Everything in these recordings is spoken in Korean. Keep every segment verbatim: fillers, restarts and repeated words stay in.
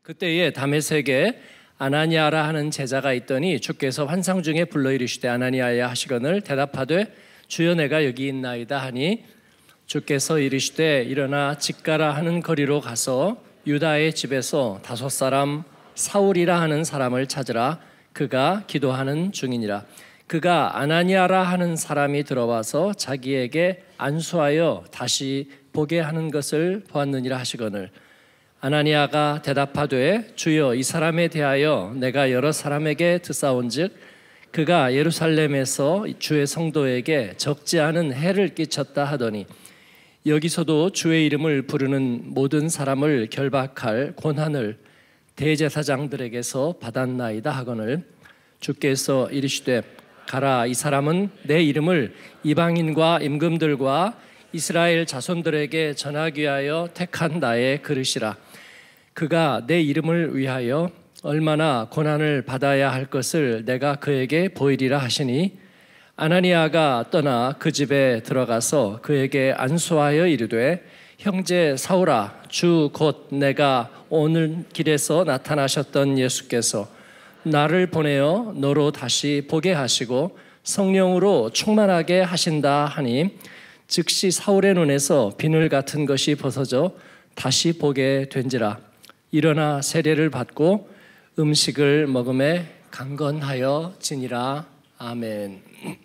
그때에 다메섹에 아나니아라 하는 제자가 있더니 주께서 환상 중에 불러 이르시되 아나니아야 하시거늘 대답하되 주여 내가 여기 있나이다 하니 주께서 이르시되 일어나 직가라 하는 거리로 가서 유다의 집에서 다섯 사람 사울이라 하는 사람을 찾으라. 그가 기도하는 중이니라. 그가 아나니아라 하는 사람이 들어와서 자기에게 안수하여 다시 보게 하는 것을 보았느니라 하시거늘 아나니아가 대답하되 주여 이 사람에 대하여 내가 여러 사람에게 듣사온즉 그가 예루살렘에서 주의 성도에게 적지 않은 해를 끼쳤다 하더니 여기서도 주의 이름을 부르는 모든 사람을 결박할 권한을 대제사장들에게서 받았나이다 하거늘 주께서 이르시되 가라 이 사람은 내 이름을 이방인과 임금들과 이스라엘 자손들에게 전하기 위하여 택한 나의 그릇이라. 그가 내 이름을 위하여 얼마나 고난을 받아야 할 것을 내가 그에게 보이리라 하시니 아나니아가 떠나 그 집에 들어가서 그에게 안수하여 이르되 형제 사울아 주 곧 내가 오는 길에서 나타나셨던 예수께서 나를 보내어 너로 다시 보게 하시고 성령으로 충만하게 하신다 하니 즉시 사울의 눈에서 비늘 같은 것이 벗어져 다시 보게 된지라. 일어나 세례를 받고 음식을 먹음에 강건하여 지니라. 아멘.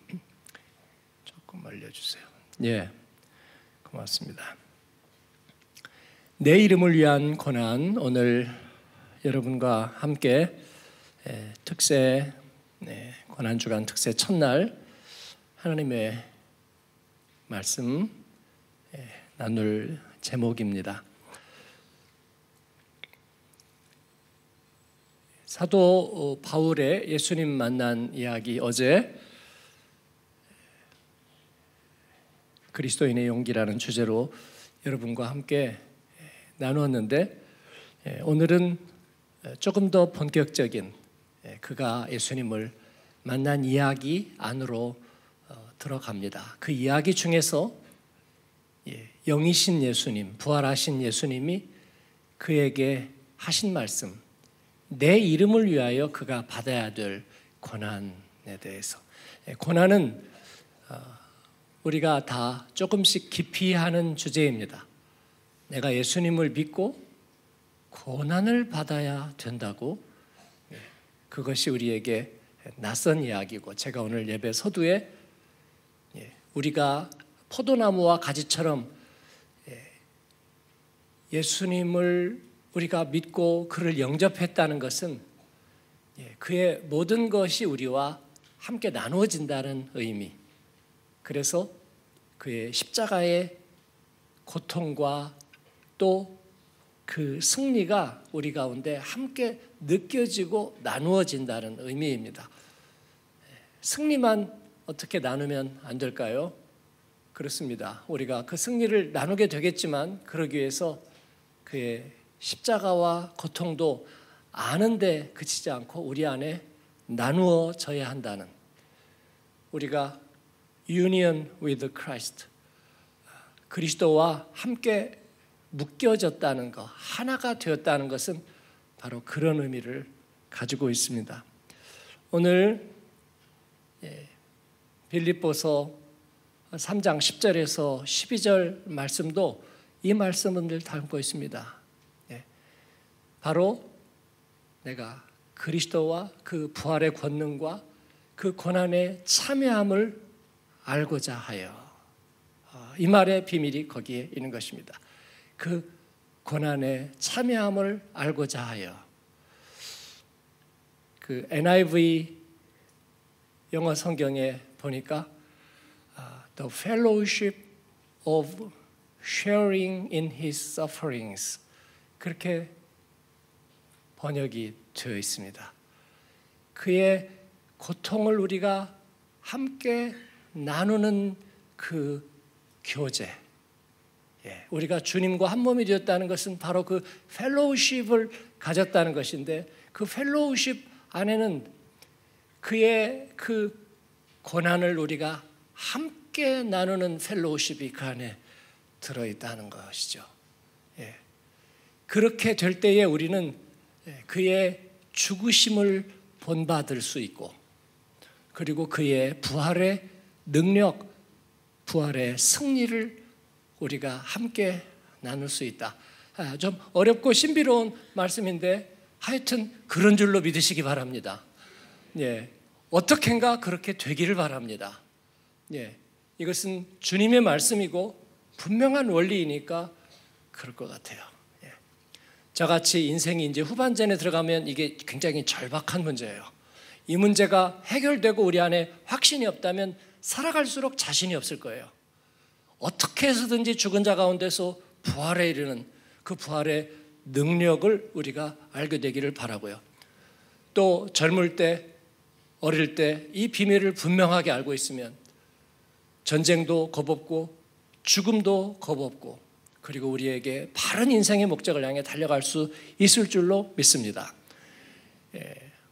조금 올려주세요. 예, 고맙습니다. 내 이름을 위한 고난, 오늘 여러분과 함께 특세 고난주간 특세 첫날 하나님의 말씀 나눌 제목입니다. 사도 바울의 예수님 만난 이야기, 어제 그리스도인의 용기라는 주제로 여러분과 함께 나누었는데 오늘은 조금 더 본격적인 그가 예수님을 만난 이야기 안으로 들어갑니다. 그 이야기 중에서 영이신 예수님, 부활하신 예수님이 그에게 하신 말씀, 내 이름을 위하여 그가 받아야 될 고난에 대해서. 고난은 우리가 다 조금씩 깊이 하는 주제입니다. 내가 예수님을 믿고 고난을 받아야 된다고, 그것이 우리에게 낯선 이야기고, 제가 오늘 예배 서두에 우리가 포도나무와 가지처럼 예수님을 우리가 믿고 그를 영접했다는 것은 그의 모든 것이 우리와 함께 나누어진다는 의미, 그래서 그의 십자가의 고통과 또 그 승리가 우리 가운데 함께 느껴지고 나누어진다는 의미입니다. 승리만 어떻게 나누면 안 될까요? 그렇습니다. 우리가 그 승리를 나누게 되겠지만 그러기 위해서 그의 십자가와 고통도 아는데 그치지 않고 우리 안에 나누어져야 한다는, 우리가 union with Christ, 그리스도와 함께 묶여졌다는 것, 하나가 되었다는 것은 바로 그런 의미를 가지고 있습니다. 오늘 빌립보서 삼 장 십 절에서 십이 절 말씀도 이 말씀을 담고 있습니다. 바로 내가 그리스도와 그 부활의 권능과 그 고난의 참여함을 알고자 하여, 이 말의 비밀이 거기에 있는 것입니다. 그 고난의 참여함을 알고자 하여. 그 엔 아이 브이 영어 성경에 보니까 The fellowship of sharing in his sufferings, 그렇게 번역이 되어 있습니다. 그의 고통을 우리가 함께 나누는 그 교제, 우리가 주님과 한 몸이 되었다는 것은 바로 그 펠로우십을 가졌다는 것인데, 그 펠로우십 안에는 그의 그 고난을 우리가 함께 나누는 펠로우십이 그 안에 들어있다는 것이죠. 예. 그렇게 될 때에 우리는 그의 죽으심을 본받을 수 있고, 그리고 그의 부활의 능력, 부활의 승리를 우리가 함께 나눌 수 있다. 아, 좀 어렵고 신비로운 말씀인데 하여튼 그런 줄로 믿으시기 바랍니다. 예, 어떻게인가 그렇게 되기를 바랍니다. 예, 이것은 주님의 말씀이고 분명한 원리이니까 그럴 것 같아요. 예. 저같이 인생이 이제 후반전에 들어가면 이게 굉장히 절박한 문제예요. 이 문제가 해결되고 우리 안에 확신이 없다면 살아갈수록 자신이 없을 거예요. 어떻게 해서든지 죽은 자 가운데서 부활에 이르는 그 부활의 능력을 우리가 알게 되기를 바라고요. 또 젊을 때, 어릴 때 이 비밀을 분명하게 알고 있으면 전쟁도 겁없고 죽음도 겁없고, 그리고 우리에게 바른 인생의 목적을 향해 달려갈 수 있을 줄로 믿습니다. 예.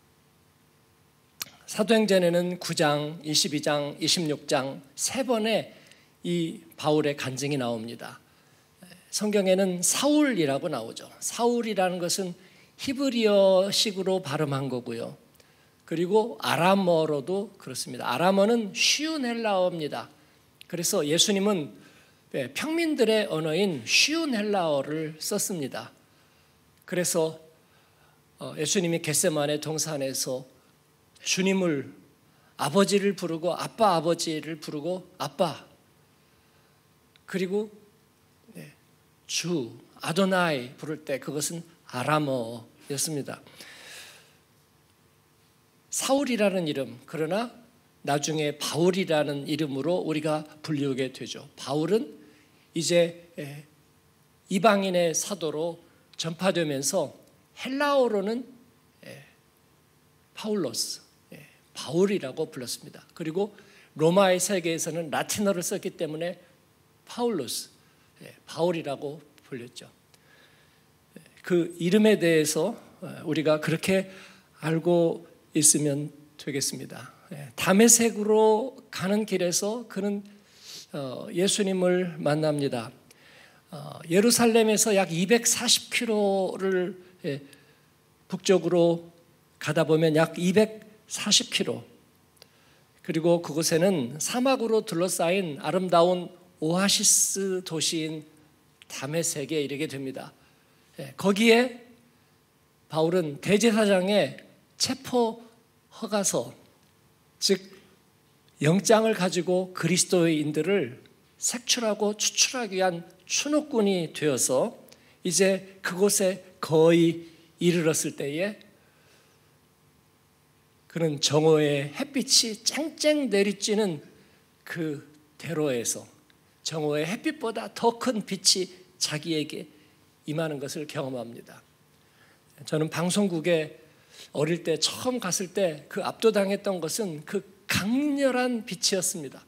사도행전에는 구 장, 이십이 장, 이십육 장 세 번의 이 바울의 간증이 나옵니다. 성경에는 사울이라고 나오죠. 사울이라는 것은 히브리어식으로 발음한 거고요. 그리고 아람어로도 그렇습니다. 아람어는 쉬운 헬라어입니다. 그래서 예수님은 평민들의 언어인 쉬운 헬라어를 썼습니다. 그래서 예수님이 겟세마네 동산에서 주님을, 아버지를 부르고 아빠 아버지를 부르고 아빠, 그리고 주 아도나이 부를 때 그것은 아람어였습니다. 사울이라는 이름, 그러나 나중에 바울이라는 이름으로 우리가 불리우게 되죠. 바울은 이제 이방인의 사도로 전파되면서 헬라어로는 파울로스, 바울이라고 불렀습니다. 그리고 로마의 세계에서는 라틴어를 썼기 때문에 파울로스, 바울이라고 불렸죠. 그 이름에 대해서 우리가 그렇게 알고 있으면 되겠습니다. 다메섹으로 가는 길에서 그는 예수님을 만납니다. 예루살렘에서 약 이백사십 킬로미터를 북쪽으로 가다 보면 약 이백사십 킬로미터, 그리고 그곳에는 사막으로 둘러싸인 아름다운 오아시스 도시인 다메섹에 이르게 됩니다. 거기에 바울은 대제사장의 체포 허가서, 즉 영장을 가지고 그리스도인들을 색출하고 추출하기 위한 추노꾼이 되어서 이제 그곳에 거의 이르렀을 때에 그는 정오의 햇빛이 쨍쨍 내리쬐는 그 대로에서 정오의 햇빛보다 더 큰 빛이 자기에게 임하는 것을 경험합니다. 저는 방송국에 어릴 때 처음 갔을 때 그 압도당했던 것은 그 강렬한 빛이었습니다.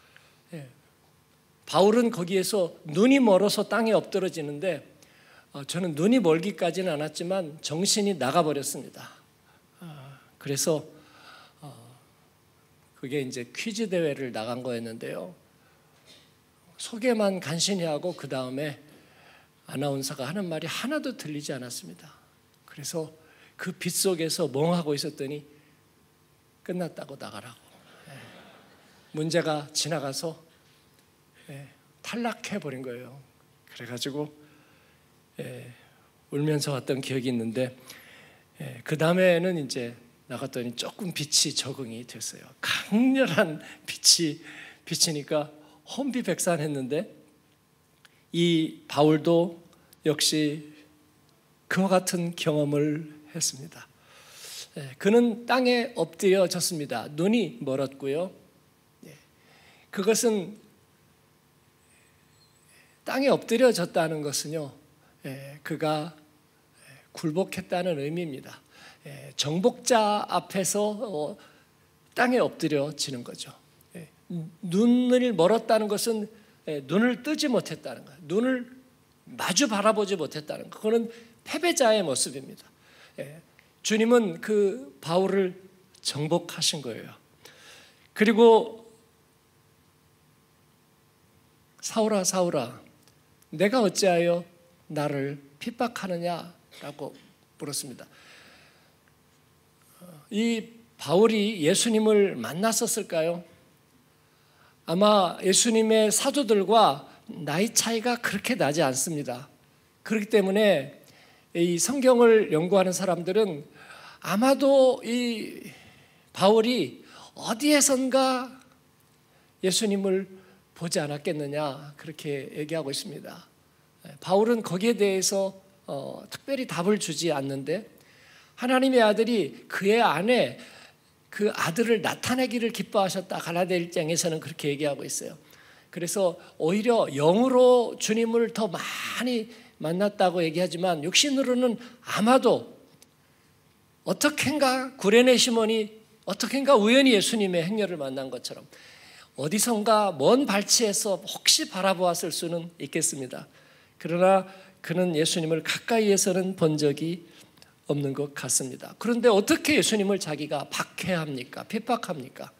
바울은 거기에서 눈이 멀어서 땅에 엎드러지는데 저는 눈이 멀기까지는 않았지만 정신이 나가버렸습니다. 그래서 그게 이제 퀴즈 대회를 나간 거였는데요. 소개만 간신히 하고 그 다음에 아나운서가 하는 말이 하나도 들리지 않았습니다. 그래서 그 빛 속에서 멍하고 있었더니 끝났다고 나가라고. 문제가 지나가서 탈락해버린 거예요. 그래가지고 울면서 왔던 기억이 있는데, 그 다음에는 이제 나갔더니 조금 빛이 적응이 됐어요. 강렬한 빛이 비치니까 혼비백산했는데, 이 바울도 역시 그와 같은 경험을 했습니다. 그는 땅에 엎드려졌습니다. 눈이 멀었고요. 그것은 땅에 엎드려졌다는 것은요, 그가 굴복했다는 의미입니다. 정복자 앞에서 땅에 엎드려지는 거죠. 눈을 멀었다는 것은 눈을 뜨지 못했다는 거예요. 눈을 마주 바라보지 못했다는 거. 그거는 패배자의 모습입니다. 주님은 그 바울을 정복하신 거예요. 그리고 사울아 사울아 내가 어찌하여 나를 핍박하느냐라고 물었습니다. 이 바울이 예수님을 만났었을까요? 아마 예수님의 사도들과 나이 차이가 그렇게 나지 않습니다. 그렇기 때문에 이 성경을 연구하는 사람들은 아마도 이 바울이 어디에선가 예수님을 보지 않았겠느냐 그렇게 얘기하고 있습니다. 바울은 거기에 대해서 어, 특별히 답을 주지 않는데 하나님의 아들이 그의 안에 그 아들을 나타내기를 기뻐하셨다. 갈라디아 일 장에서는 그렇게 얘기하고 있어요. 그래서 오히려 영으로 주님을 더 많이 만났다고 얘기하지만 육신으로는 아마도 어떻게인가 구레네 시몬이 어떻게인가 우연히 예수님의 행렬을 만난 것처럼 어디선가 먼 발치에서 혹시 바라보았을 수는 있겠습니다. 그러나 그는 예수님을 가까이에서는 본 적이 없는 것 같습니다. 그런데 어떻게 예수님을 자기가 박해합니까? 핍박합니까?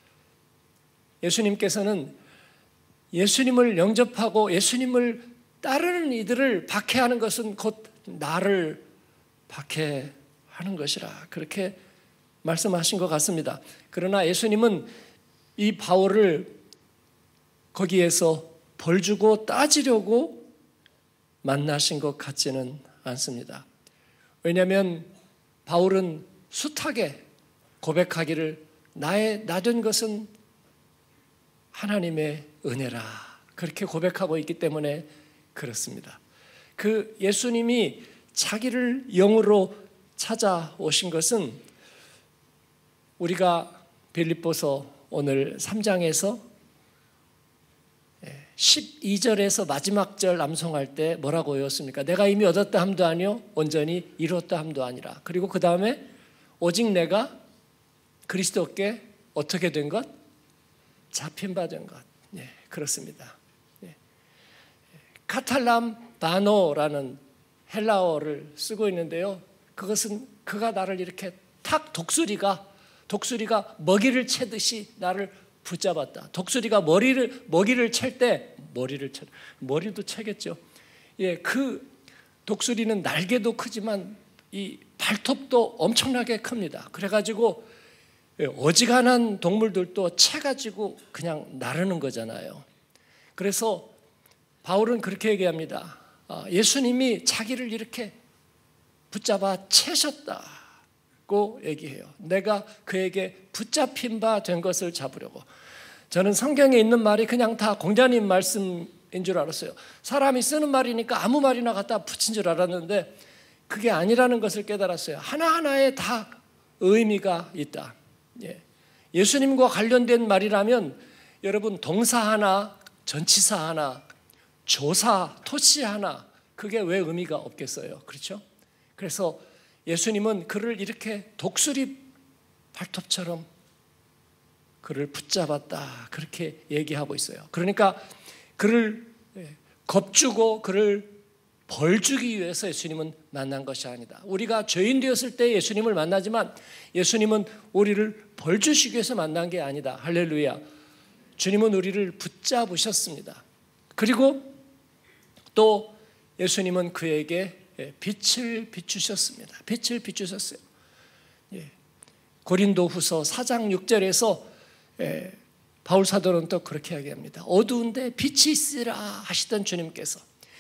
예수님께서는 예수님을 영접하고 예수님을 따르는 이들을 박해하는 것은 곧 나를 박해하는 것이라 그렇게 말씀하신 것 같습니다. 그러나 예수님은 이 바울을 거기에서 벌 주고 따지려고 만나신 것 같지는 않습니다. 왜냐하면 바울은 숱하게 고백하기를 나의 나된 것은 하나님의 은혜라 그렇게 고백하고 있기 때문에 그렇습니다. 그 예수님이 자기를 영으로 찾아오신 것은 우리가 빌립보서 오늘 삼 장에서 십이 절에서 마지막 절 암송할 때 뭐라고 외웠습니까? 내가 이미 얻었다 함도 아니요 온전히 이루었다 함도 아니라. 그리고 그 다음에 오직 내가 그리스도께 어떻게 된 것? 잡힌 바 된 것. 네, 그렇습니다. 네. 카탈람 바노라는 헬라어를 쓰고 있는데요. 그것은 그가 나를 이렇게 탁 독수리가 독수리가 먹이를 채듯이 나를 붙잡았다. 독수리가 머리를 먹이를 챌 때 머리를 채 머리도 채겠죠. 예, 그 독수리는 날개도 크지만 이 발톱도 엄청나게 큽니다. 그래가지고 어지간한 동물들도 채가지고 그냥 나르는 거잖아요. 그래서 바울은 그렇게 얘기합니다. 예수님이 자기를 이렇게 붙잡아 채셨다고 얘기해요. 내가 그에게 붙잡힌 바 된 것을 잡으려고. 저는 성경에 있는 말이 그냥 다 공자님 말씀인 줄 알았어요. 사람이 쓰는 말이니까 아무 말이나 갖다 붙인 줄 알았는데 그게 아니라는 것을 깨달았어요. 하나하나에 다 의미가 있다. 예. 예수님과 관련된 말이라면 여러분 동사 하나, 전치사 하나, 조사, 토치 하나 그게 왜 의미가 없겠어요? 그렇죠? 그래서 예수님은 그를 이렇게 독수리 발톱처럼 그를 붙잡았다 그렇게 얘기하고 있어요. 그러니까 그를 겁주고 그를 벌주기 위해서 예수님은 만난 것이 아니다. 우리가 죄인 되었을 때 예수님을 만나지만 예수님은 우리를 벌주시기 위해서 만난 게 아니다. 할렐루야. 주님은 우리를 붙잡으셨습니다. 그리고 또 예수님은 그에게 빛을 비추셨습니다. 빛을 비추셨어요. 예. 고린도후서 사 장 육 절에서 예, 바울 사도는 또 그렇게 이야기합니다. 어두운데 빛이 있으라 하시던 주님께서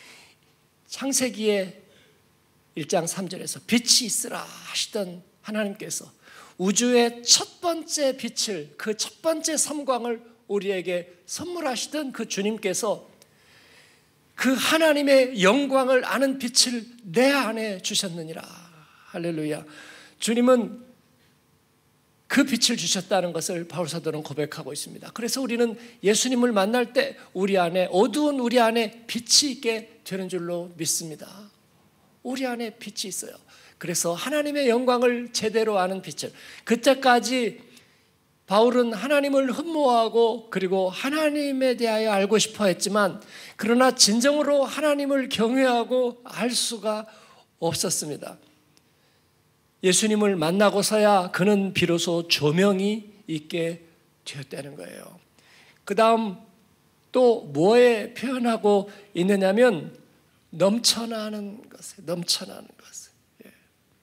창세기의 일 장 삼 절에서 빛이 있으라 하시던 하나님께서 우주의 첫 번째 빛을 그 첫 번째 섬광을 우리에게 선물하시던 그 주님께서 그 하나님의 영광을 아는 빛을 내 안에 주셨느니라. 할렐루야. 주님은 그 빛을 주셨다는 것을 바울 사도는 고백하고 있습니다. 그래서 우리는 예수님을 만날 때 우리 안에 어두운 우리 안에 빛이 있게 되는 줄로 믿습니다. 우리 안에 빛이 있어요. 그래서 하나님의 영광을 제대로 아는 빛을 그때까지 바울은 하나님을 흠모하고 그리고 하나님에 대하여 알고 싶어 했지만 그러나 진정으로 하나님을 경외하고 알 수가 없었습니다. 예수님을 만나고서야 그는 비로소 조명이 있게 되었다는 거예요. 그 다음 또 뭐에 표현하고 있느냐면 넘쳐나는 것에 넘쳐나는 것에 예.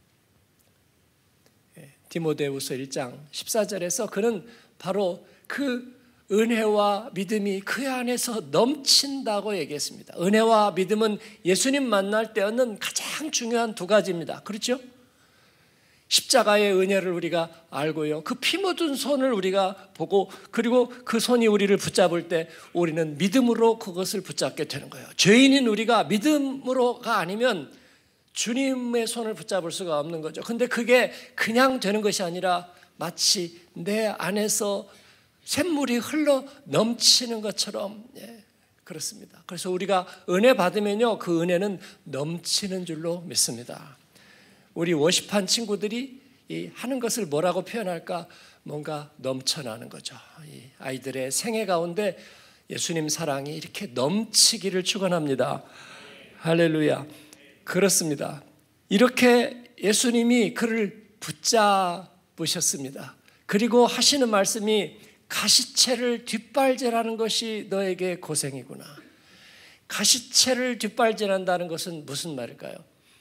디모데후서 일 장 십사 절에서 그는 바로 그 은혜와 믿음이 그 안에서 넘친다고 얘기했습니다. 은혜와 믿음은 예수님 만날 때 얻는 가장 중요한 두 가지입니다. 그렇죠? 십자가의 은혜를 우리가 알고요. 그 피 묻은 손을 우리가 보고, 그리고 그 손이 우리를 붙잡을 때 우리는 믿음으로 그것을 붙잡게 되는 거예요. 죄인인 우리가 믿음으로가 아니면 주님의 손을 붙잡을 수가 없는 거죠. 근데 그게 그냥 되는 것이 아니라 마치 내 안에서 샘물이 흘러 넘치는 것처럼, 예, 그렇습니다. 그래서 우리가 은혜 받으면요, 그 은혜는 넘치는 줄로 믿습니다. 우리 워십한 친구들이 이 하는 것을 뭐라고 표현할까? 뭔가 넘쳐나는 거죠. 이 아이들의 생애 가운데 예수님 사랑이 이렇게 넘치기를 축원합니다. 할렐루야. 그렇습니다. 이렇게 예수님이 그를 붙잡으셨습니다. 그리고 하시는 말씀이 가시채를 뒷발질하는 것이 너에게 고생이구나. 가시채를 뒷발질한다는 것은 무슨 말일까요?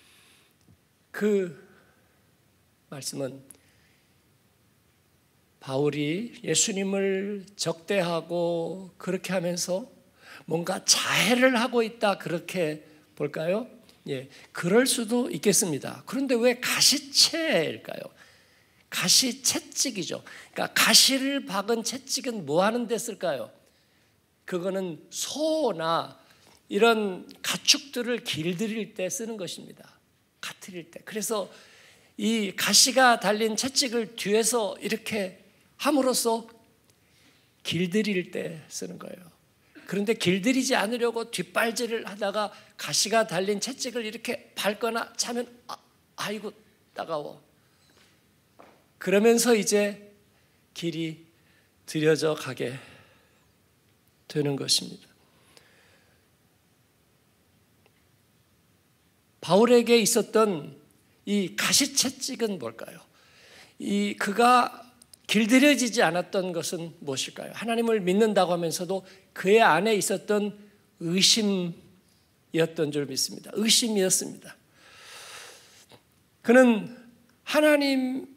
그 말씀은 바울이 예수님을 적대하고 그렇게 하면서 뭔가 자해를 하고 있다, 그렇게 볼까요? 예, 그럴 수도 있겠습니다. 그런데 왜 가시채일까요? 가시 채찍이죠. 그러니까 가시를 박은 채찍은 뭐 하는 데 쓸까요? 그거는 소나 이런 가축들을 길들일 때 쓰는 것입니다. 가트릴 때. 그래서 이 가시가 달린 채찍을 뒤에서 이렇게 함으로써 길들일 때 쓰는 거예요. 그런데 길들이지 않으려고 뒷발질을 하다가 가시가 달린 채찍을 이렇게 밟거나 차면 아, 아이고 따가워. 그러면서 이제 길이 들여져 가게 되는 것입니다. 바울에게 있었던 이 가시채찍은 뭘까요? 이 그가 길들여지지 않았던 것은 무엇일까요? 하나님을 믿는다고 하면서도 그의 안에 있었던 의심이었던 줄 믿습니다. 의심이었습니다. 그는 하나님께서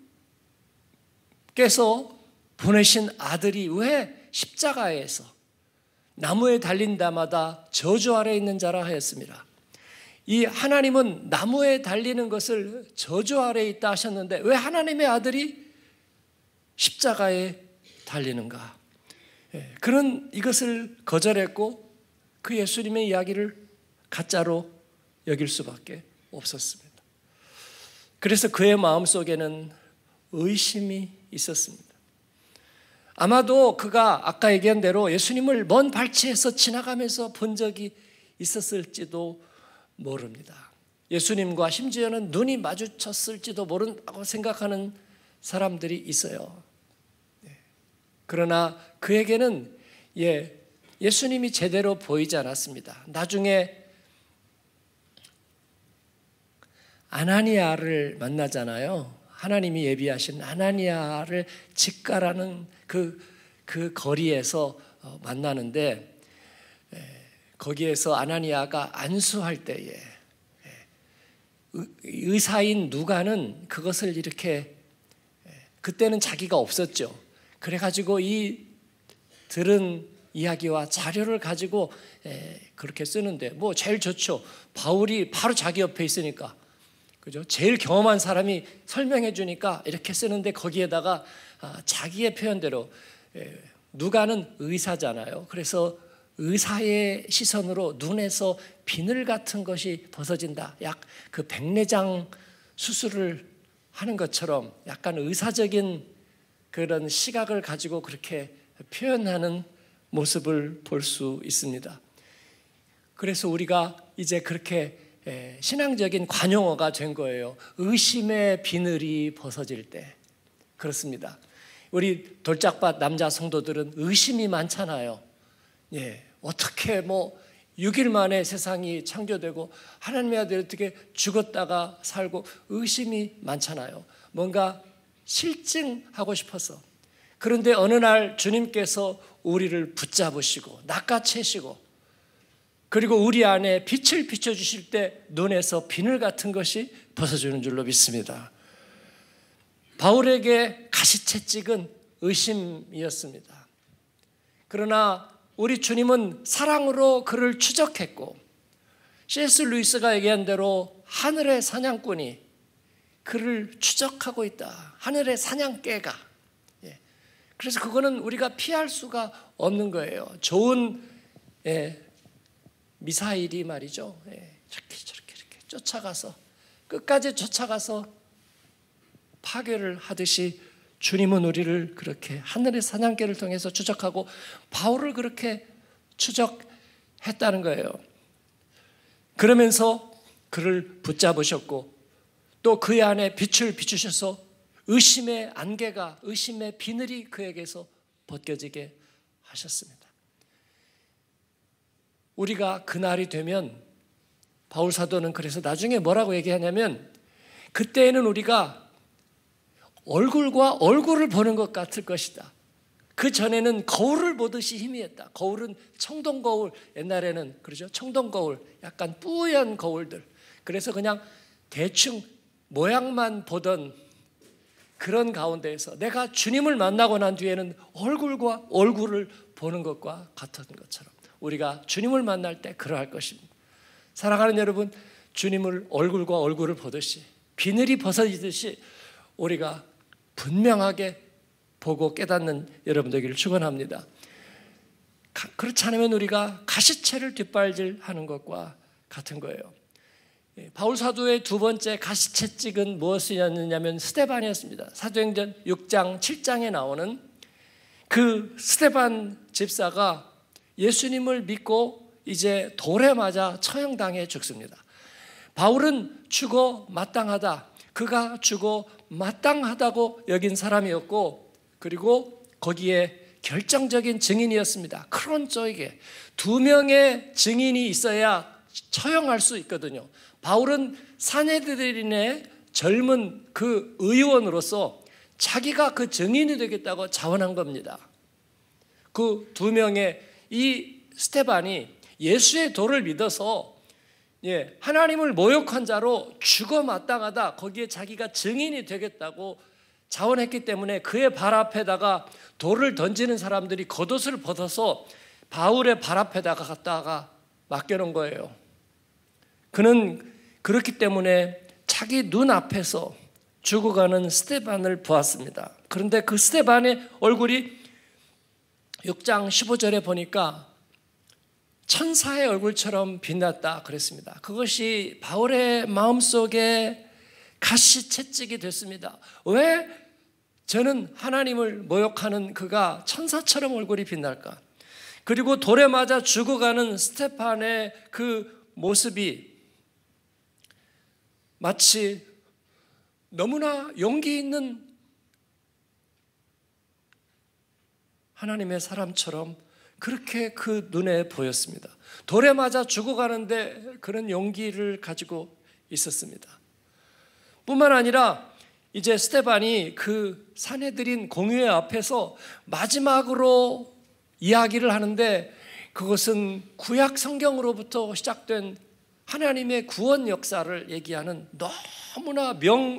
보내신 아들이 왜 십자가에서 나무에 달린 자마다 저주 아래 있는 자라 하였습니다. 이 하나님은 나무에 달리는 것을 저주 아래 있다 하셨는데 왜 하나님의 아들이 십자가에 달리는가? 예, 그는 이것을 거절했고 그 예수님의 이야기를 가짜로 여길 수밖에 없었습니다. 그래서 그의 마음속에는 의심이 있었습니다. 아마도 그가 아까 얘기한 대로 예수님을 먼 발치에서 지나가면서 본 적이 있었을지도 모릅니다. 예수님과 심지어는 눈이 마주쳤을지도 모른다고 생각하는 사람들이 있어요. 그러나 그에게는 예, 예수님이 제대로 보이지 않았습니다. 나중에 아나니아를 만나잖아요. 하나님이 예비하신 아나니아를 직가라는 그, 그 거리에서 만나는데 거기에서 아나니아가 안수할 때에 의사인 누가는 그것을 이렇게, 그때는 자기가 없었죠. 그래가지고 이 들은 이야기와 자료를 가지고 그렇게 쓰는데 뭐 제일 좋죠. 바울이 바로 자기 옆에 있으니까, 그죠? 제일 경험한 사람이 설명해 주니까 이렇게 쓰는데 거기에다가 자기의 표현대로, 누가는 의사잖아요. 그래서 의사의 시선으로 눈에서 비늘 같은 것이 벗어진다. 약 그 백내장 수술을 하는 것처럼 약간 의사적인 그런 시각을 가지고 그렇게 표현하는 모습을 볼 수 있습니다. 그래서 우리가 이제 그렇게 신앙적인 관용어가 된 거예요. 의심의 비늘이 벗어질 때. 그렇습니다. 우리 돌짝밭 남자 성도들은 의심이 많잖아요. 예, 어떻게 뭐 육 일 만에 세상이 창조되고 하나님의 아들이 어떻게 죽었다가 살고, 의심이 많잖아요. 뭔가 실증하고 싶어서. 그런데 어느 날 주님께서 우리를 붙잡으시고 낚아채시고 그리고 우리 안에 빛을 비춰주실 때 눈에서 비늘 같은 것이 벗어지는 줄로 믿습니다. 바울에게 가시채찍은 의심이었습니다. 그러나 우리 주님은 사랑으로 그를 추적했고, 씨에스 루이스가 얘기한 대로 하늘의 사냥꾼이 그를 추적하고 있다. 하늘의 사냥개가. 예. 그래서 그거는 우리가 피할 수가 없는 거예요. 좋은 예, 미사일이 말이죠. 예, 저렇게 저렇게 이렇게 쫓아가서 끝까지 쫓아가서 파괴를 하듯이 주님은 우리를 그렇게 하늘의 사냥개를 통해서 추적하고 바울을 그렇게 추적했다는 거예요. 그러면서 그를 붙잡으셨고 또 그의 안에 빛을 비추셔서 의심의 안개가, 의심의 비늘이 그에게서 벗겨지게 하셨습니다. 우리가 그날이 되면 바울 사도는 그래서 나중에 뭐라고 얘기하냐면, 그때에는 우리가 얼굴과 얼굴을 보는 것 같을 것이다. 그 전에는 거울을 보듯이 희미했다. 거울은 청동 거울, 옛날에는 그러죠. 청동 거울, 약간 뿌연 거울들. 그래서 그냥 대충 모양만 보던 그런 가운데에서 내가 주님을 만나고 난 뒤에는 얼굴과 얼굴을 보는 것과 같은 것처럼 우리가 주님을 만날 때 그러할 것입니다. 사랑하는 여러분, 주님을 얼굴과 얼굴을 보듯이 비늘이 벗어지듯이 우리가 분명하게 보고 깨닫는 여러분 되기를 축원합니다. 그렇지 않으면 우리가 가시채를 뒷발질하는 것과 같은 거예요. 바울 사도의 두 번째 가시채찍은 무엇이었느냐면 스데반이었습니다. 사도행전 육 장 칠 장에 나오는 그 스데반 집사가 예수님을 믿고 이제 돌에 맞아 처형당해 죽습니다. 바울은 죽어 마땅하다, 그가 죽어 마땅하다고 여긴 사람이었고, 그리고 거기에 결정적인 증인이었습니다. 크론조에게 두 명의 증인이 있어야 처형할 수 있거든요. 바울은 사내들인의 젊은 그 의원으로서 자기가 그 증인이 되겠다고 자원한 겁니다. 그 두 명의 이 스데반이 예수의 도를 믿어서 예, 하나님을 모욕한 자로 죽어 마땅하다, 거기에 자기가 증인이 되겠다고 자원했기 때문에 그의 발 앞에다가 돌을 던지는 사람들이 겉옷을 벗어서 바울의 발 앞에다가 갖다가 맡겨놓은 거예요. 그는 그렇기 때문에 자기 눈앞에서 죽어가는 스데반을 보았습니다. 그런데 그 스데반의 얼굴이 육 장 십오 절에 보니까 천사의 얼굴처럼 빛났다 그랬습니다. 그것이 바울의 마음속에 가시채찍이 됐습니다. 왜 저는 하나님을 모욕하는 그가 천사처럼 얼굴이 빛날까? 그리고 돌에 맞아 죽어가는 스데반의 그 모습이 마치 너무나 용기 있는 하나님의 사람처럼 그렇게 그 눈에 보였습니다. 돌에 맞아 죽어가는데 그런 용기를 가지고 있었습니다. 뿐만 아니라 이제 스데반이 그 사내들인 공회 앞에서 마지막으로 이야기를 하는데, 그것은 구약 성경으로부터 시작된 하나님의 구원 역사를 얘기하는 너무나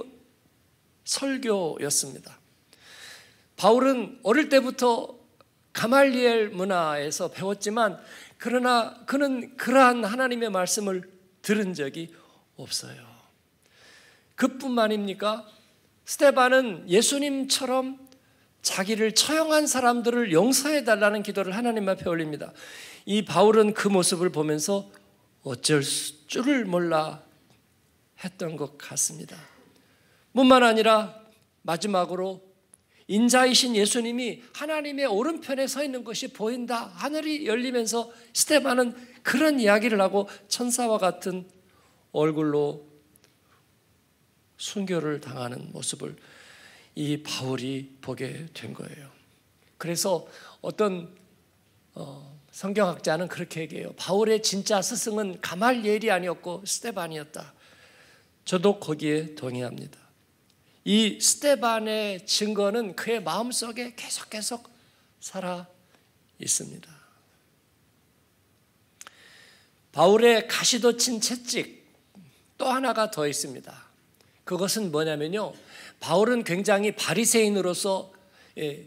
명설교였습니다. 바울은 어릴 때부터 가말리엘 문화에서 배웠지만, 그러나 그는 그러한 하나님의 말씀을 들은 적이 없어요. 그뿐만입니까? 스데반은 예수님처럼 자기를 처형한 사람들을 용서해 달라는 기도를 하나님 앞에 올립니다. 이 바울은 그 모습을 보면서 어쩔 줄을 몰라 했던 것 같습니다. 뿐만 아니라 마지막으로 인자이신 예수님이 하나님의 오른편에 서 있는 것이 보인다, 하늘이 열리면서 스데반은 그런 이야기를 하고 천사와 같은 얼굴로 순교를 당하는 모습을 이 바울이 보게 된 거예요. 그래서 어떤 어, 성경학자는 그렇게 얘기해요. 바울의 진짜 스승은 가말리엘이 아니었고 스데반이었다. 저도 거기에 동의합니다. 이 스데반의 증거는 그의 마음속에 계속 계속 살아 있습니다. 바울의 가시도 친 채찍 또 하나가 더 있습니다. 그것은 뭐냐면요, 바울은 굉장히 바리새인으로서 예,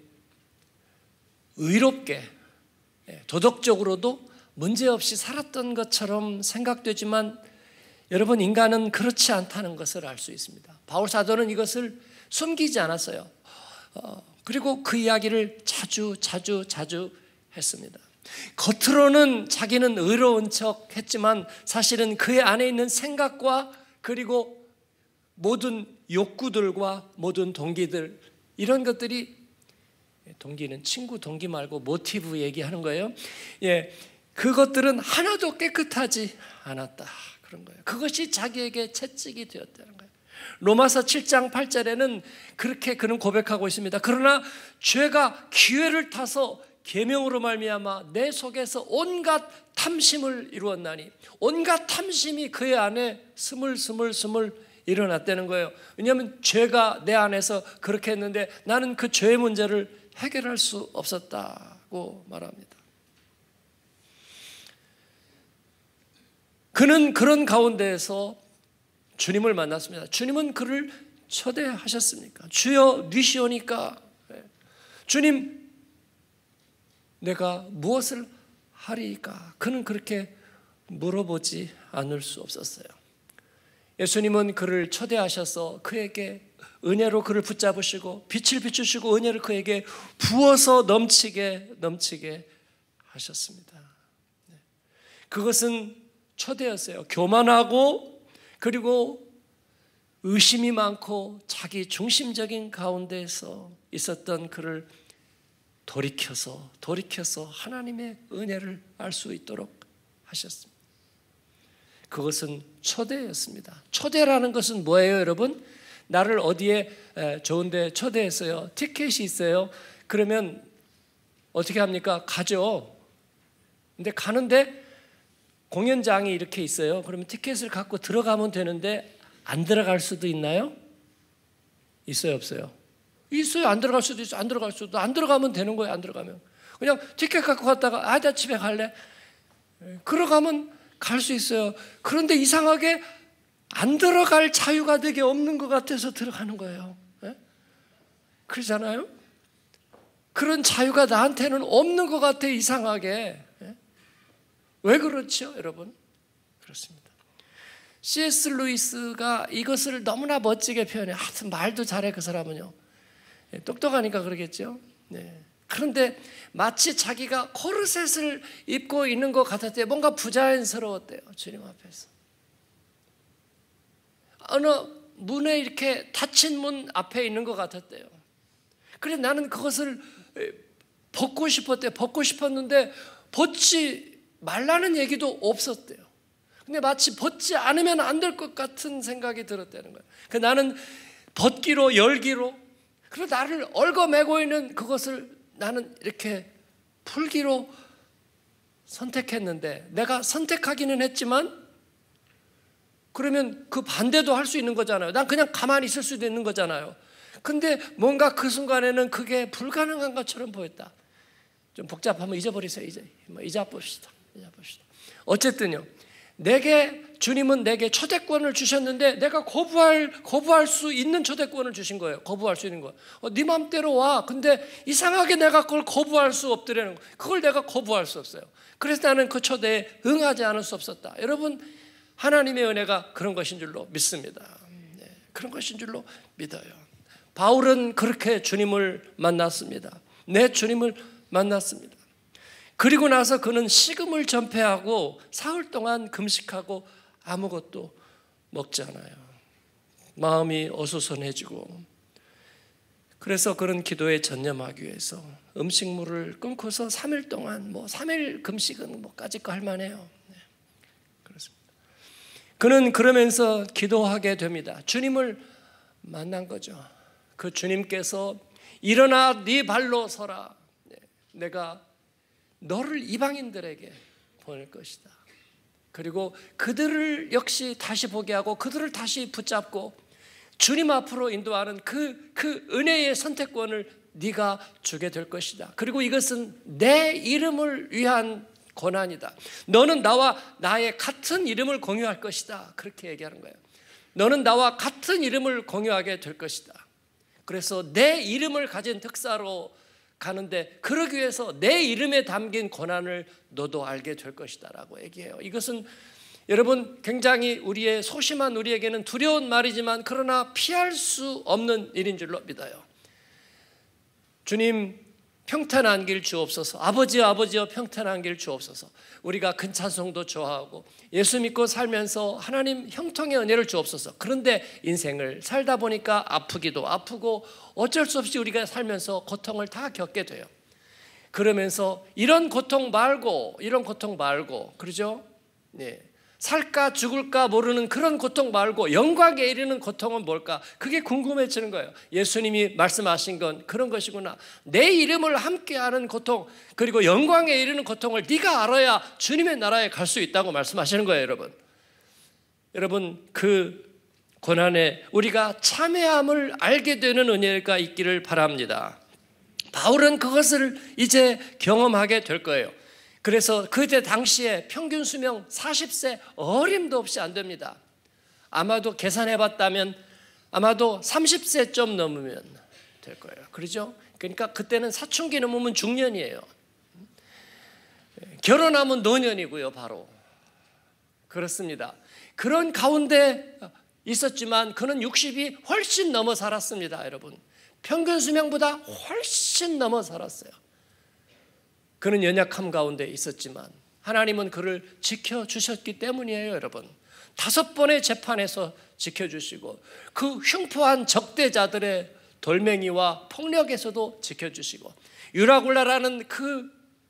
의롭게 예, 도덕적으로도 문제없이 살았던 것처럼 생각되지만 여러분, 인간은 그렇지 않다는 것을 알 수 있습니다. 바울 사도는 이것을 숨기지 않았어요. 어, 그리고 그 이야기를 자주 자주 자주 했습니다. 겉으로는 자기는 의로운 척 했지만 사실은 그의 안에 있는 생각과 그리고 모든 욕구들과 모든 동기들, 이런 것들이, 동기는 친구 동기 말고 모티브 얘기하는 거예요. 예, 그것들은 하나도 깨끗하지 않았다, 그런 거예요. 그것이 자기에게 채찍이 되었다는 거예요. 로마서 칠 장 팔 절에는 그렇게 그는 고백하고 있습니다. 그러나 죄가 기회를 타서 계명으로 말미암아 내 속에서 온갖 탐심을 이루었나니, 온갖 탐심이 그의 안에 스물스물스물 일어났다는 거예요. 왜냐하면 죄가 내 안에서 그렇게 했는데 나는 그 죄의 문제를 해결할 수 없었다고 말합니다. 그는 그런 가운데에서 주님을 만났습니다. 주님은 그를 초대하셨습니까? 주여 니시오니까, 주님 내가 무엇을 하리이까? 그는 그렇게 물어보지 않을 수 없었어요. 예수님은 그를 초대하셔서 그에게 은혜로 그를 붙잡으시고 빛을 비추시고 은혜를 그에게 부어서 넘치게 넘치게 하셨습니다. 그것은 초대였어요. 교만하고 그리고 의심이 많고 자기 중심적인 가운데에서 있었던 그를 돌이켜서 돌이켜서 하나님의 은혜를 알 수 있도록 하셨습니다. 그것은 초대였습니다. 초대라는 것은 뭐예요, 여러분? 나를 어디에 좋은데 초대했어요. 티켓이 있어요. 그러면 어떻게 합니까? 가죠. 근데 가는데 공연장이 이렇게 있어요. 그러면 티켓을 갖고 들어가면 되는데 안 들어갈 수도 있나요? 있어요, 없어요? 있어요. 안 들어갈 수도 있어요. 안 들어갈 수도. 안 들어가면 되는 거예요. 안 들어가면 그냥 티켓 갖고 갔다가 아, 나 집에 갈래. 그러가면 갈 수 있어요. 그런데 이상하게 안 들어갈 자유가 되게 없는 것 같아서 들어가는 거예요. 네? 그러잖아요. 그런 자유가 나한테는 없는 것 같아, 이상하게. 네? 왜 그렇죠, 여러분? 그렇습니다. 씨 에스 루이스가 이것을 너무나 멋지게 표현해. 하여튼 말도 잘해, 그 사람은요. 네, 똑똑하니까 그러겠죠. 네. 그런데 마치 자기가 코르셋을 입고 있는 것 같았대요. 뭔가 부자연스러웠대요, 주님 앞에서. 어느 문에 이렇게 닫힌 문 앞에 있는 것 같았대요. 그래서 나는 그것을 벗고 싶었대요. 벗고 싶었는데 벗지 말라는 얘기도 없었대요. 근데 마치 벗지 않으면 안 될 것 같은 생각이 들었다는 거예요. 그 나는 벗기로 열기로, 그리고 나를 얽어매고 있는 그것을 나는 이렇게 풀기로 선택했는데, 내가 선택하기는 했지만 그러면 그 반대도 할 수 있는 거잖아요. 난 그냥 가만히 있을 수도 있는 거잖아요. 근데 뭔가 그 순간에는 그게 불가능한 것처럼 보였다. 좀 복잡하면 잊어버리세요. 이제 잊어봅시다. 잊어봅시다. 어쨌든요, 내게 주님은 내게 초대권을 주셨는데 내가 거부할 거부할 수 있는 초대권을 주신 거예요. 거부할 수 있는 거. 어, 네 맘대로 와. 근데 이상하게 내가 그걸 거부할 수 없더라는 거. 그걸 내가 거부할 수 없어요. 그래서 나는 그 초대에 응하지 않을 수 없었다. 여러분, 하나님의 은혜가 그런 것인 줄로 믿습니다. 네, 그런 것인 줄로 믿어요. 바울은 그렇게 주님을 만났습니다. 내 주님을 만났습니다. 그리고 나서 그는 식음을 전폐하고 사흘 동안 금식하고 아무것도 먹지 않아요. 마음이 어수선해지고, 그래서 그는 기도에 전념하기 위해서 음식물을 끊고서 삼 일 동안, 뭐 삼 일 금식은 뭐까짓 거 할 만해요. 네, 그렇습니다. 그는 그러면서 기도하게 됩니다. 주님을 만난 거죠. 그 주님께서 일어나 네 발로 서라. 네, 내가 너를 이방인들에게 보낼 것이다. 그리고 그들을 역시 다시 보게 하고 그들을 다시 붙잡고 주님 앞으로 인도하는 그, 그 은혜의 선택권을 네가 주게 될 것이다. 그리고 이것은 내 이름을 위한 고난이다. 너는 나와 나의 같은 이름을 공유할 것이다. 그렇게 얘기하는 거예요. 너는 나와 같은 이름을 공유하게 될 것이다. 그래서 내 이름을 가진 특사로 가는데 그러기 위해서 내 이름에 담긴 고난을 너도 알게 될 것이다 라고 얘기해요. 이것은 여러분 굉장히 우리의 소심한 우리에게는 두려운 말이지만 그러나 피할 수 없는 일인 줄로 믿어요. 주님 평탄한 길 주옵소서. 아버지여 아버지여 평탄한 길 주옵소서. 우리가 큰 찬송도 좋아하고 예수 믿고 살면서 하나님 형통의 은혜를 주옵소서. 그런데 인생을 살다 보니까 아프기도 아프고 어쩔 수 없이 우리가 살면서 고통을 다 겪게 돼요. 그러면서 이런 고통 말고 이런 고통 말고 그러죠? 네. 살까 죽을까 모르는 그런 고통 말고 영광에 이르는 고통은 뭘까? 그게 궁금해지는 거예요. 예수님이 말씀하신 건 그런 것이구나. 내 이름을 함께하는 고통 그리고 영광에 이르는 고통을 네가 알아야 주님의 나라에 갈 수 있다고 말씀하시는 거예요. 여러분 여러분 그 고난에 우리가 참회함을 알게 되는 은혜가 있기를 바랍니다. 바울은 그것을 이제 경험하게 될 거예요. 그래서 그때 당시에 평균 수명 사십 세 어림도 없이 안 됩니다. 아마도 계산해 봤다면 아마도 삼십 세 좀 넘으면 될 거예요. 그렇죠? 그러니까 그때는 사춘기 넘으면 중년이에요. 결혼하면 노년이고요. 바로 그렇습니다. 그런 가운데 있었지만 그는 육십이 훨씬 넘어 살았습니다. 여러분 평균 수명보다 훨씬 넘어 살았어요. 그는 연약함 가운데 있었지만 하나님은 그를 지켜주셨기 때문이에요. 여러분 다섯 번의 재판에서 지켜주시고 그 흉포한 적대자들의 돌멩이와 폭력에서도 지켜주시고 유라굴라라는 그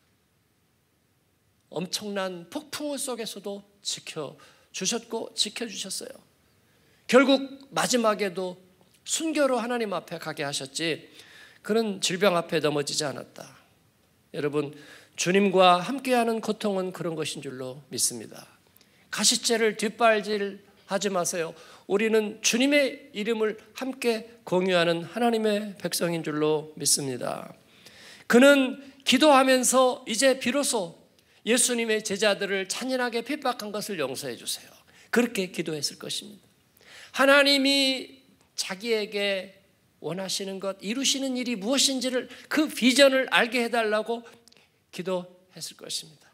엄청난 폭풍우 속에서도 지켜주셨고 지켜주셨어요. 결국 마지막에도 순교로 하나님 앞에 가게 하셨지 그는 질병 앞에 넘어지지 않았다. 여러분 주님과 함께하는 고통은 그런 것인 줄로 믿습니다. 가시죄를 뒷발질하지 마세요. 우리는 주님의 이름을 함께 공유하는 하나님의 백성인 줄로 믿습니다. 그는 기도하면서 이제 비로소 예수님의 제자들을 잔인하게 핍박한 것을 용서해 주세요. 그렇게 기도했을 것입니다. 하나님이 자기에게 원하시는 것, 이루시는 일이 무엇인지를 그 비전을 알게 해달라고 기도했을 것입니다.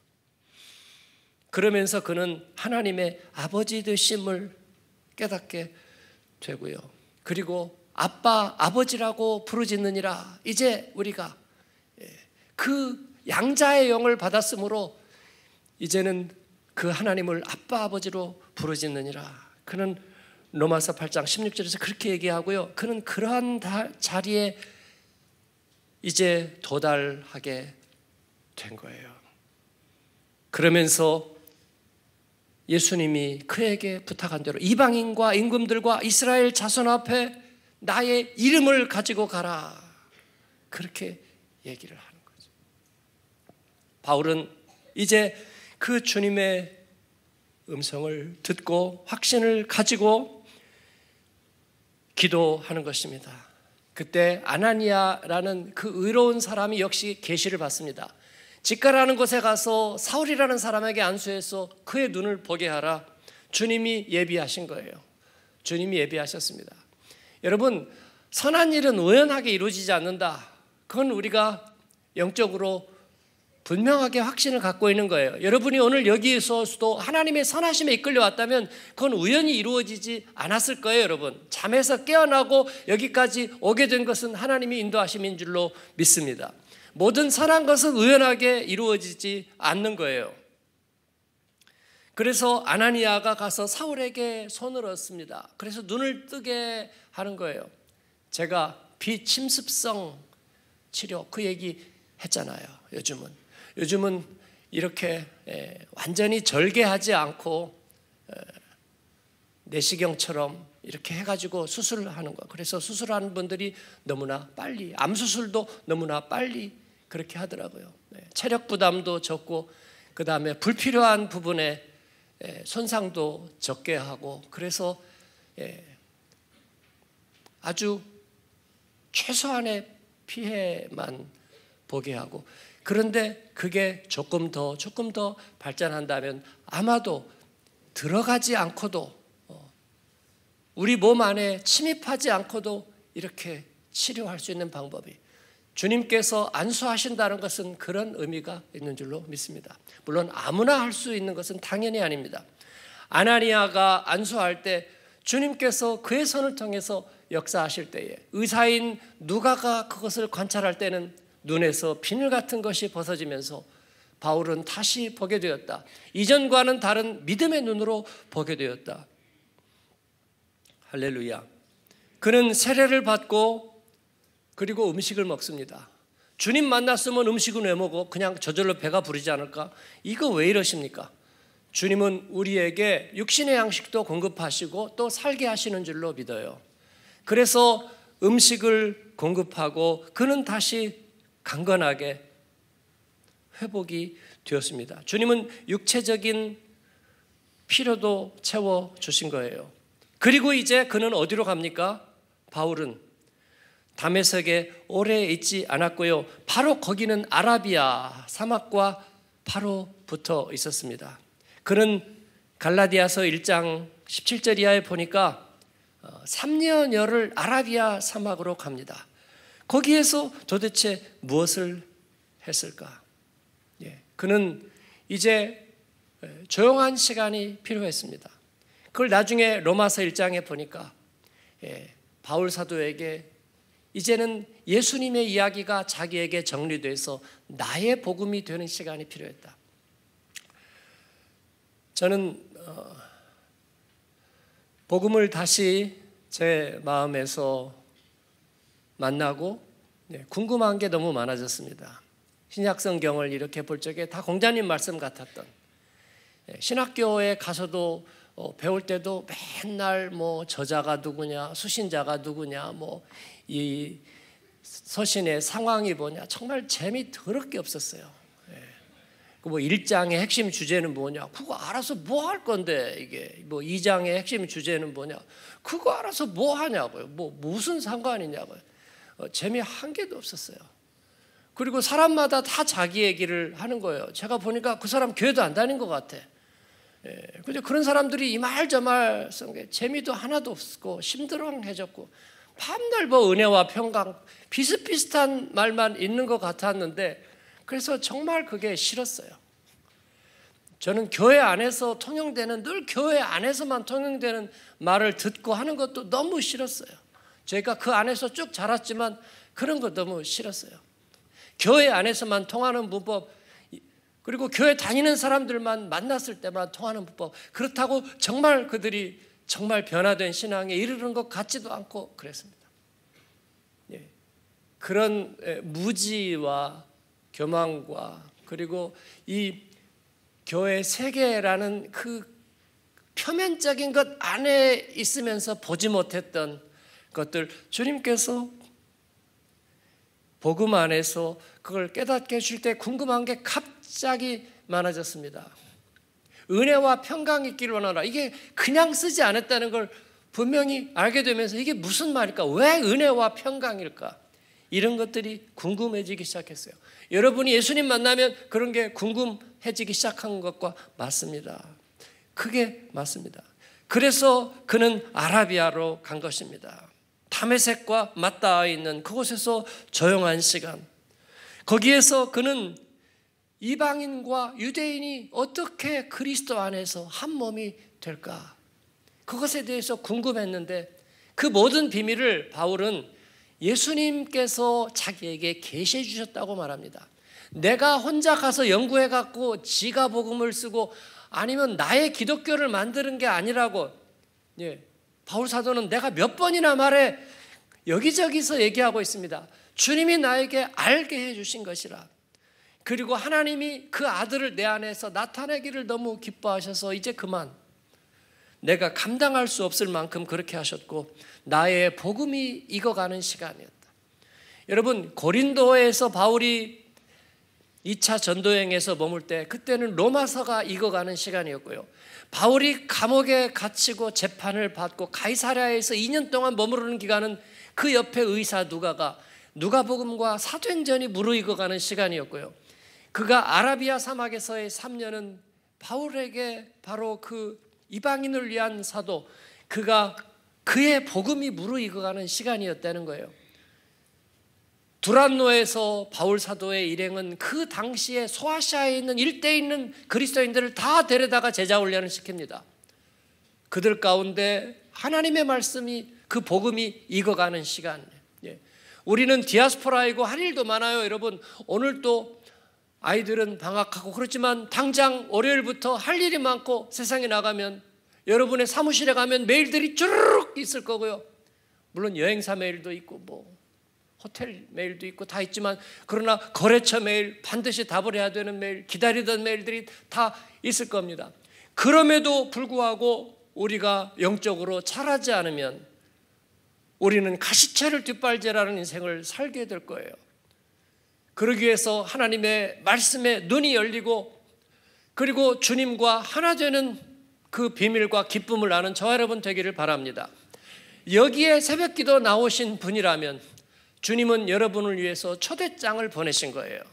그러면서 그는 하나님의 아버지 되심을 깨닫게 되고요. 그리고 아빠, 아버지라고 부르짖느니라. 이제 우리가 그 양자의 영을 받았으므로 이제는 그 하나님을 아빠, 아버지로 부르짖느니라. 그는 로마서 팔 장 십육 절에서 그렇게 얘기하고요. 그는 그러한 자리에 이제 도달하게 된 거예요. 그러면서 예수님이 그에게 부탁한 대로 이방인과 임금들과 이스라엘 자손 앞에 나의 이름을 가지고 가라. 그렇게 얘기를 하는 거죠. 바울은 이제 그 주님의 음성을 듣고 확신을 가지고 기도하는 것입니다. 그때 아나니아라는 그 의로운 사람이 역시 계시를 받습니다. 직가라는 곳에 가서 사울이라는 사람에게 안수해서 그의 눈을 보게 하라. 주님이 예비하신 거예요. 주님이 예비하셨습니다. 여러분 선한 일은 우연하게 이루어지지 않는다. 그건 우리가 영적으로 분명하게 확신을 갖고 있는 거예요. 여러분이 오늘 여기에서도 하나님의 선하심에 이끌려왔다면 그건 우연히 이루어지지 않았을 거예요. 여러분 잠에서 깨어나고 여기까지 오게 된 것은 하나님이 인도하심인 줄로 믿습니다. 모든 선한 것은 우연하게 이루어지지 않는 거예요. 그래서 아나니아가 가서 사울에게 손을 얹습니다. 그래서 눈을 뜨게 하는 거예요. 제가 비침습성 치료 그 얘기 했잖아요. 요즘은 요즘은 이렇게 완전히 절개하지 않고 내시경처럼 이렇게 해가지고 수술을 하는 거. 그래서 수술하는 분들이 너무나 빨리, 암 수술도 너무나 빨리 그렇게 하더라고요. 체력 부담도 적고 그 다음에 불필요한 부분에 손상도 적게 하고 그래서 아주 최소한의 피해만 보게 하고 그런데 그게 조금 더 조금 더 발전한다면 아마도 들어가지 않고도 우리 몸 안에 침입하지 않고도 이렇게 치료할 수 있는 방법이, 주님께서 안수하신다는 것은 그런 의미가 있는 줄로 믿습니다. 물론 아무나 할 수 있는 것은 당연히 아닙니다. 아나니아가 안수할 때 주님께서 그의 손을 통해서 역사하실 때에 의사인 누가가 그것을 관찰할 때는 눈에서 비늘 같은 것이 벗어지면서 바울은 다시 보게 되었다. 이전과는 다른 믿음의 눈으로 보게 되었다. 할렐루야. 그는 세례를 받고 그리고 음식을 먹습니다. 주님 만났으면 음식은 왜 먹어? 그냥 저절로 배가 부르지 않을까? 이거 왜 이러십니까? 주님은 우리에게 육신의 양식도 공급하시고 또 살게 하시는 줄로 믿어요. 그래서 음식을 공급하고 그는 다시 강건하게 회복이 되었습니다. 주님은 육체적인 필요도 채워주신 거예요. 그리고 이제 그는 어디로 갑니까? 바울은 다메섹에 오래 있지 않았고요. 바로 거기는 아라비아 사막과 바로 붙어 있었습니다. 그는 갈라디아서 일 장 십칠 절 이하에 보니까 삼 년여를 아라비아 사막으로 갑니다. 거기에서 도대체 무엇을 했을까? 예, 그는 이제 조용한 시간이 필요했습니다. 그걸 나중에 로마서 일 장에 보니까 예, 바울 사도에게 이제는 예수님의 이야기가 자기에게 정리돼서 나의 복음이 되는 시간이 필요했다. 저는 어, 복음을 다시 제 마음에서 만나고 네, 궁금한 게 너무 많아졌습니다. 신약성경을 이렇게 볼 적에 다 공자님 말씀 같았던, 네, 신학교에 가서도 어, 배울 때도 맨날 뭐 저자가 누구냐, 수신자가 누구냐, 뭐 이 서신의 상황이 뭐냐, 정말 재미 더럽게 없었어요. 예. 뭐 일 장의 핵심 주제는 뭐냐, 그거 알아서 뭐 할 건데, 이게 뭐 이 장의 핵심 주제는 뭐냐, 그거 알아서 뭐 하냐고요. 뭐 무슨 상관이냐고요. 어, 재미 한 개도 없었어요. 그리고 사람마다 다 자기 얘기를 하는 거예요. 제가 보니까 그 사람 교회도 안 다닌 것 같아. 예, 근데 그런 사람들이 이 말 저 말 쓴 게 재미도 하나도 없고 심드렁해졌고 밤날 뭐 은혜와 평강 비슷비슷한 말만 있는 것 같았는데, 그래서 정말 그게 싫었어요. 저는 교회 안에서 통용되는, 늘 교회 안에서만 통용되는 말을 듣고 하는 것도 너무 싫었어요. 저희가 그 안에서 쭉 자랐지만 그런 거 너무 싫었어요. 교회 안에서만 통하는 문법, 그리고 교회 다니는 사람들만 만났을 때만 통하는 문법, 그렇다고 정말 그들이 정말 변화된 신앙에 이르는 것 같지도 않고 그랬습니다. 예. 그런 무지와 교만과 그리고 이 교회 세계라는 그 표면적인 것 안에 있으면서 보지 못했던 것들, 주님께서 복음 안에서 그걸 깨닫게 해줄 때 궁금한 게 갑자기 많아졌습니다. 은혜와 평강이 있기를 원하라. 이게 그냥 쓰지 않았다는 걸 분명히 알게 되면서 이게 무슨 말일까? 왜 은혜와 평강일까? 이런 것들이 궁금해지기 시작했어요. 여러분이 예수님 만나면 그런 게 궁금해지기 시작한 것과 맞습니다. 그게 맞습니다. 그래서 그는 아라비아로 간 것입니다. 다메섹과 맞닿아 있는 그곳에서 조용한 시간, 거기에서 그는 이방인과 유대인이 어떻게 그리스도 안에서 한 몸이 될까? 그것에 대해서 궁금했는데 그 모든 비밀을 바울은 예수님께서 자기에게 계시해 주셨다고 말합니다. 내가 혼자 가서 연구해 갖고 지가 복음을 쓰고 아니면 나의 기독교를 만드는 게 아니라고, 예, 바울 사도는 내가 몇 번이나 말해 여기저기서 얘기하고 있습니다. 주님이 나에게 알게 해 주신 것이라. 그리고 하나님이 그 아들을 내 안에서 나타내기를 너무 기뻐하셔서 이제 그만, 내가 감당할 수 없을 만큼 그렇게 하셨고 나의 복음이 익어가는 시간이었다. 여러분, 고린도에서 바울이 이 차 전도여행에서 머물 때 그때는 로마서가 익어가는 시간이었고요. 바울이 감옥에 갇히고 재판을 받고 가이사랴에서 이 년 동안 머무르는 기간은 그 옆에 의사 누가가 누가복음과 사도행전이 무르익어가는 시간이었고요. 그가 아라비아 사막에서의 삼 년은 바울에게 바로 그 이방인을 위한 사도, 그가 그의 복음이 무르익어가는 시간이었다는 거예요. 두란노에서 바울 사도의 일행은 그 당시에 소아시아에 있는 일대에 있는 그리스도인들을 다 데려다가 제자 훈련을 시킵니다. 그들 가운데 하나님의 말씀이, 그 복음이 익어가는 시간. 우리는 디아스포라이고 할 일도 많아요. 여러분, 오늘 또 아이들은 방학하고 그렇지만 당장 월요일부터 할 일이 많고, 세상에 나가면 여러분의 사무실에 가면 메일들이 쭈르륵 있을 거고요. 물론 여행사 메일도 있고 뭐 호텔 메일도 있고 다 있지만, 그러나 거래처 메일, 반드시 답을 해야 되는 메일, 기다리던 메일들이 다 있을 겁니다. 그럼에도 불구하고 우리가 영적으로 자라지 않으면 우리는 가시채를 뒷발질하는 인생을 살게 될 거예요. 그러기 위해서 하나님의 말씀에 눈이 열리고, 그리고 주님과 하나 되는 그 비밀과 기쁨을 아는 저와 여러분 되기를 바랍니다. 여기에 새벽기도 나오신 분이라면 주님은 여러분을 위해서 초대장을 보내신 거예요.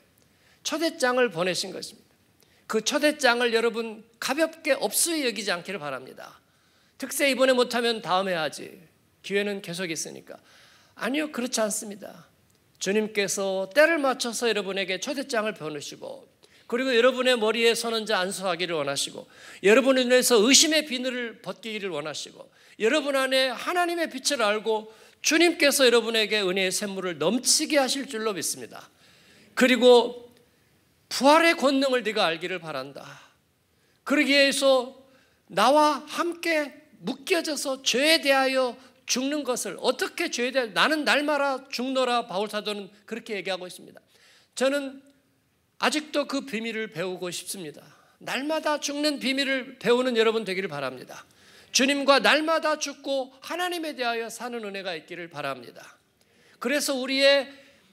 초대장을 보내신 것입니다. 그 초대장을 여러분 가볍게 업수히 여기지 않기를 바랍니다. 특세 이번에 못하면 다음에 하지, 기회는 계속 있으니까. 아니요, 그렇지 않습니다. 주님께서 때를 맞춰서 여러분에게 초대장을 보내시고, 그리고 여러분의 머리에 선언자 안수하기를 원하시고, 여러분을 위해서 의심의 비늘을 벗기기를 원하시고, 여러분 안에 하나님의 빛을 알고 주님께서 여러분에게 은혜의 샘물을 넘치게 하실 줄로 믿습니다. 그리고 부활의 권능을 네가 알기를 바란다. 그러기 위해서 나와 함께 묶여져서 죄에 대하여 죽는 것을, 어떻게 죄에 대하여, 나는 날마다 죽노라, 바울 사도는 그렇게 얘기하고 있습니다. 저는 아직도 그 비밀을 배우고 싶습니다. 날마다 죽는 비밀을 배우는 여러분 되기를 바랍니다. 주님과 날마다 죽고 하나님에 대하여 사는 은혜가 있기를 바랍니다. 그래서 우리의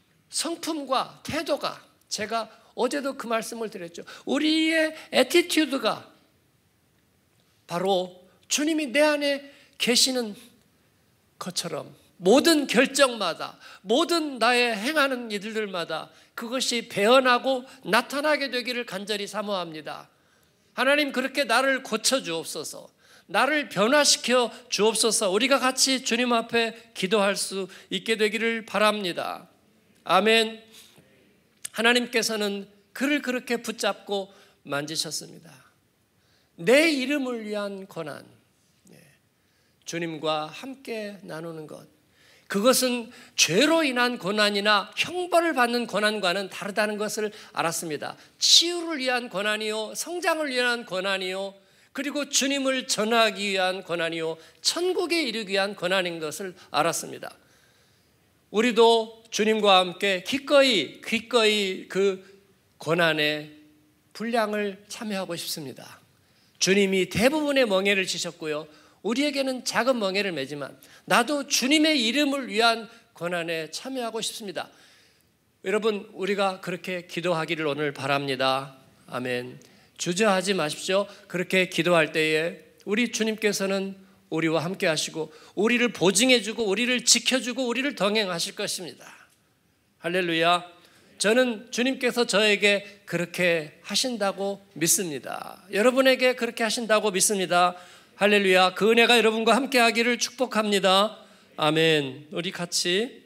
성품과 태도가, 제가 어제도 그 말씀을 드렸죠. 우리의 애티튜드가 바로 주님이 내 안에 계시는 것처럼 모든 결정마다, 모든 나의 행하는 일들마다 그것이 배어나고 나타나게 되기를 간절히 사모합니다. 하나님, 그렇게 나를 고쳐 주옵소서, 나를 변화시켜 주옵소서. 우리가 같이 주님 앞에 기도할 수 있게 되기를 바랍니다. 아멘. 하나님께서는 그를 그렇게 붙잡고 만지셨습니다. 내 이름을 위한 고난, 주님과 함께 나누는 것, 그것은 죄로 인한 고난이나 형벌을 받는 고난과는 다르다는 것을 알았습니다. 치유를 위한 고난이요, 성장을 위한 고난이요, 그리고 주님을 전하기 위한 고난이요, 천국에 이르기 위한 고난인 것을 알았습니다. 우리도 주님과 함께 기꺼이 기꺼이 그 고난의 분량을 참여하고 싶습니다. 주님이 대부분의 멍에를 지셨고요, 우리에게는 작은 멍에를 매지만 나도 주님의 이름을 위한 고난에 참여하고 싶습니다. 여러분, 우리가 그렇게 기도하기를 오늘 바랍니다. 아멘. 주저하지 마십시오. 그렇게 기도할 때에 우리 주님께서는 우리와 함께 하시고 우리를 보증해 주고 우리를 지켜주고 우리를 동행하실 것입니다. 할렐루야. 저는 주님께서 저에게 그렇게 하신다고 믿습니다. 여러분에게 그렇게 하신다고 믿습니다. 할렐루야. 그 은혜가 여러분과 함께 하기를 축복합니다. 아멘. 우리 같이